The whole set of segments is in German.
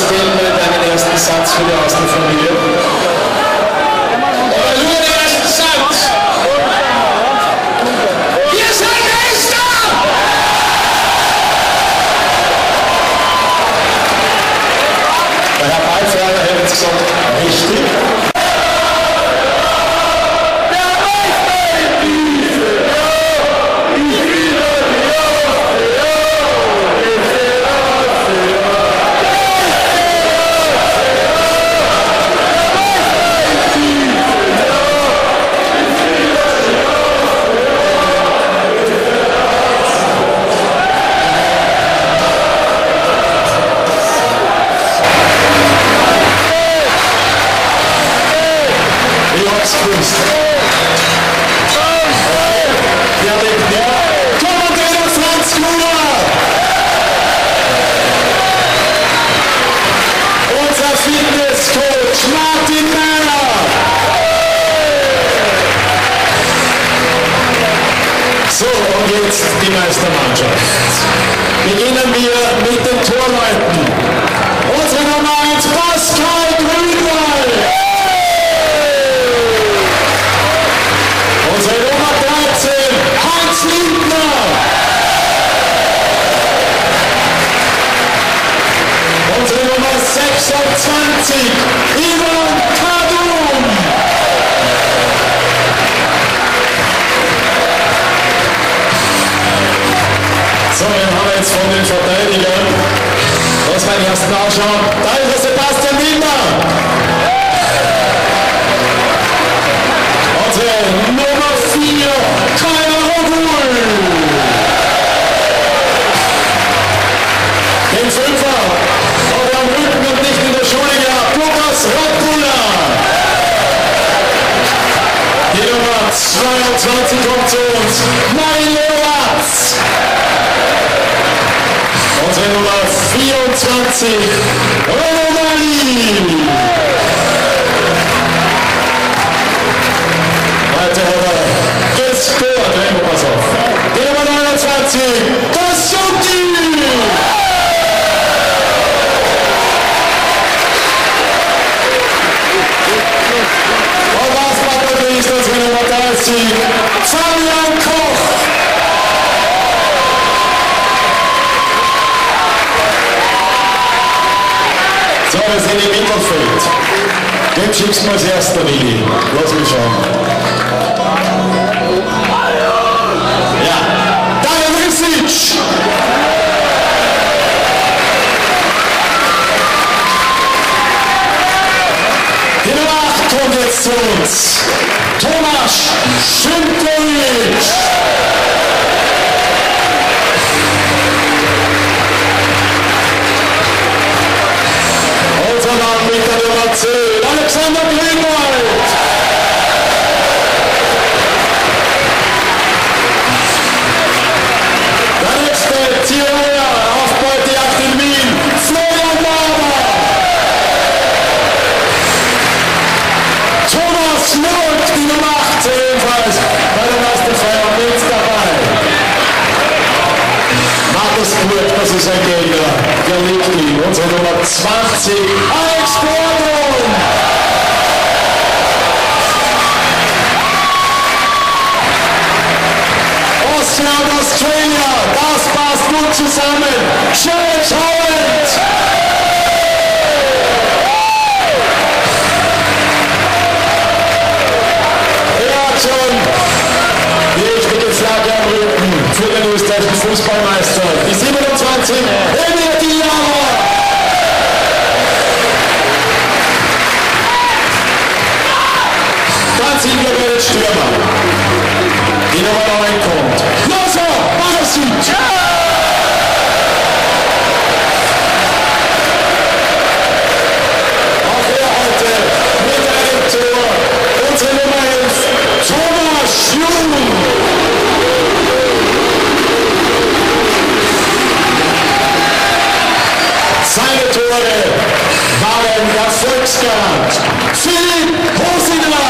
Alex Gelmel deinen ersten Satz für die Austria-Familie. Aber nur den ersten Satz! Ihr seid Meister! Der Herr Ballfahrer hat jetzt gesagt, richtig. Unser Fitnesscoach Martin Meyer. So, und jetzt die Meistermannschaft. Beginnen wir mit den Torleuten. Unsere Nummer 1 Pascal Grünwald. Unsere Nummer 13 Hans Lindner. Unsere Nummer 26 Ivan Kadum. So, wir haben jetzt von den Verteidigern, lass mal den ersten anschauen, da ist der Sebastian Wiener. Unsere Nummer 4, Kaja Rogul. Den Fünfer, aber am Rücken und nicht in der Schule gehabt, Lukas Rottbuller. Die Nummer 22 kommt zu uns, Mario Watz. Unsere Nummer 24, Romani. Heute hat er gescored, pass auf. Die Nummer 29, Kasuki. Und was macht er nicht, unsere Nummer 30, Fabian Koch. So, wir sind im Mittelfeld. Den schickst du als erster, Willi. Lass mich schauen. Ja, Daniel Risic. Die Nummer 8 kommt jetzt zu uns. Tomasz Szymkowicz. Unser Mann mit der Nummer 10, Alexander Grünwald. Der nächste Tirol, Aufbeutejagd in Wien, Florian Lauber. Thomas Lund, die Nummer 18 ebenfalls, bei der Meisterfeier mit dabei. Markus Burg, das ist ein Gegner, der liegt ihm. Unsere Nummer 20, Alex Gordon. Austria und Australia, das passt gut zusammen. Jared Howard. Er hat schon die richtige Flagge am Rücken für den österreichischen Fußballmeister. Die 27, Emil Diara. Dann sind wir bei den Stürmern. Die Nummer 9 kommt. Lazar Barasic. Auch er heute mit einem Tor. Unsere Nummer 11, Thomas Jung. Seine Tore waren Erfolgsgarant. Philipp Hosiner.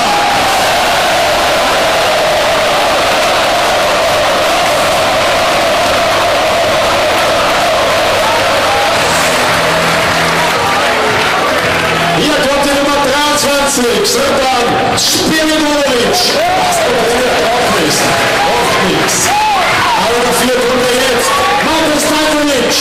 Haslik, sondern Spiritovic. Was der drauf ist, oft nichts. Aber dafür kommt er jetzt Marko Stajkovic.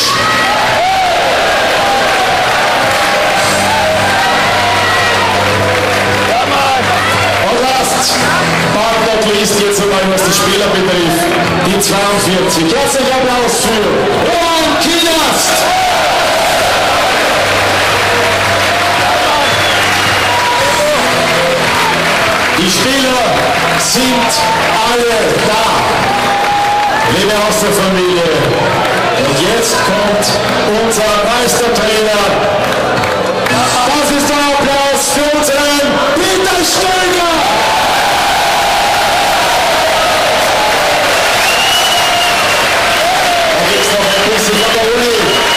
Und lasst Bartok liest jetzt einmal, was die Spieler betrifft. Die 42. Herzlichen Applaus für Roman Kinast. Die Spieler sind alle da, liebe Außenfamilie. Und jetzt kommt unser Meistertrainer. Das ist der Applaus für unseren Peter Stöger. Da gibt es noch ein bisschen von der Uni.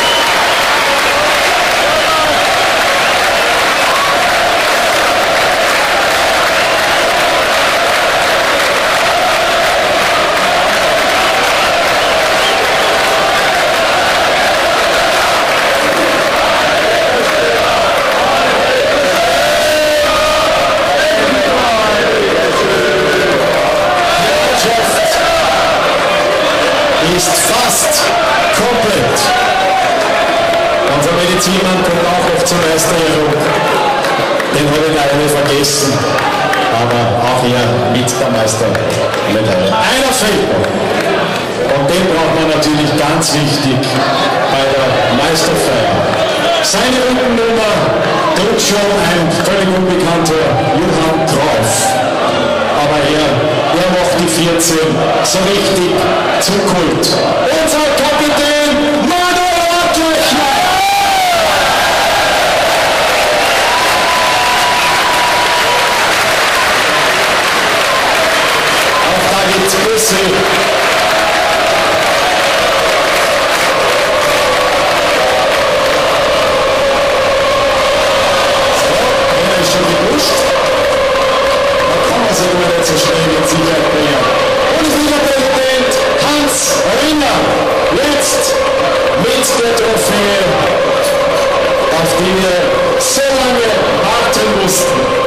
Ist fast komplett. Unser Medizinmann kommt auch noch zur Meisterung. Den habe ich leider vergessen. Aber auch er mit der Meistermedaille. Einer fehlt noch. Und den braucht man natürlich ganz wichtig bei der Meisterfeier. Seine Rückennummer tut schon ein völlig unbekannter Johann Trauf. Aber er macht die 14 so richtig zum Kult. Unser Kapitän Manuel Radlöchner. Auch da gibt's Grüße. So, er ist schon gepusht. Also immer nicht so schnell mit Sicherheit bringen. Bundesliga-Präsident Hans Rinner, jetzt mit der Trophäe, auf die wir so lange warten mussten.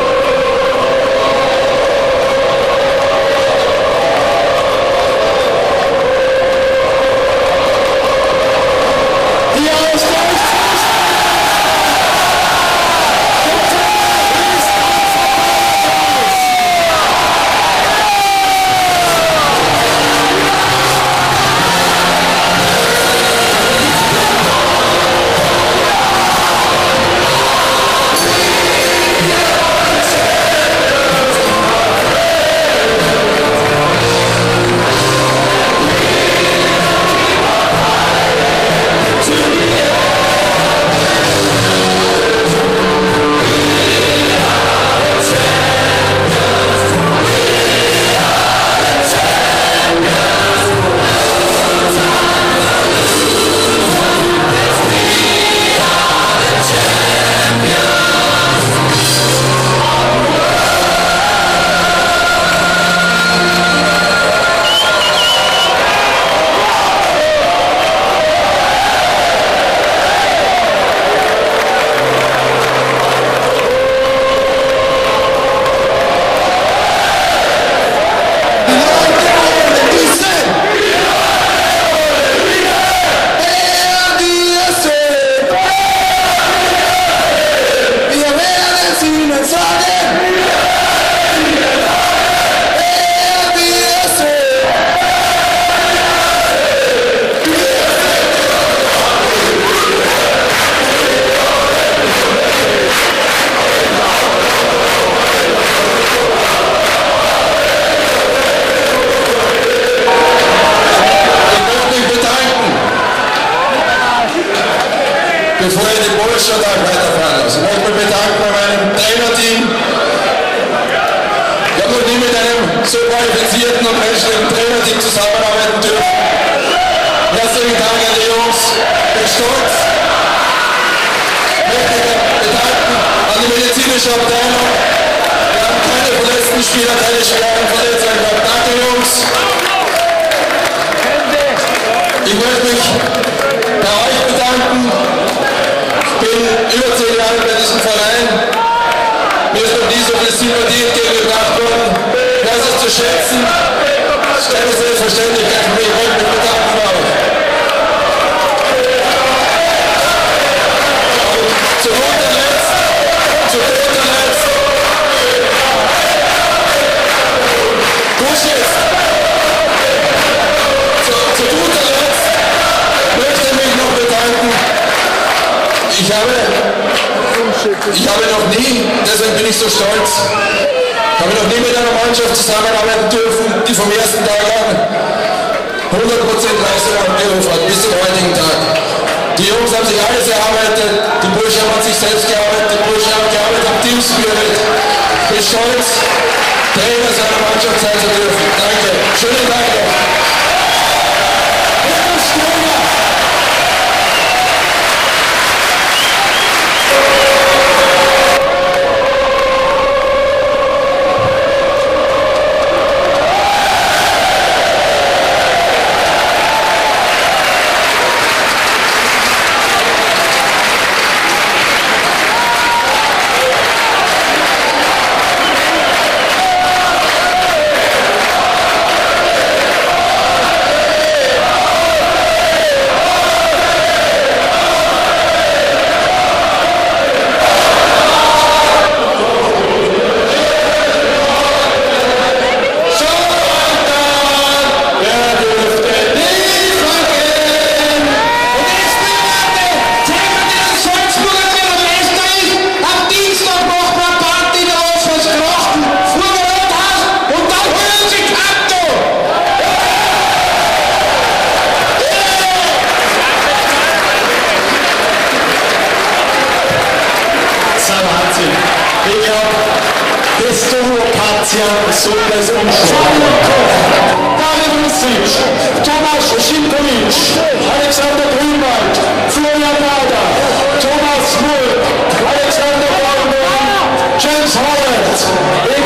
Bevor ich den Bolschatag weiterfahren lasse, ich möchte mich bedanken bei meinem Trainerteam. Ich habe noch nie mit einem so qualifizierten und menschlichen Trainerteam zusammenarbeiten dürfen. Herzlichen Dank an die Jungs, ich bin stolz. Ich möchte mich bedanken an die medizinische Abteilung. Wir haben keine verletzten Spieler, keine schweren Verletzungen gehabt. Danke Jungs. Ich möchte mich bei euch bedanken. Ich bin über 10 Jahre bei diesem Verein. Mir ist noch nie verdient gegengebracht worden. Das ist zu schätzen. Das ist keine Selbstverständlichkeit für mich. Ich wollte mich bedanken für euch. Und zu guter Letzt, möchte ich mich noch bedanken. Ich habe noch nie, deswegen bin ich so stolz, mit einer Mannschaft zusammenarbeiten dürfen, die vom ersten Tag an 100% Leistung abgerufen hat, bis zum heutigen Tag. Die Jungs haben sich alles erarbeitet, die Burschen haben sich selbst gearbeitet, die Burschen haben gearbeitet am Team Spirit. Ich bin stolz, Trainer seiner Mannschaft sein zu dürfen. Danke. Schönen Tag noch. Soles und David Rusic, Tomasz Szymkowicz, Alexander Grünwald, Florian Lauder, Thomas Mull, Alexander Baumann, James Holland.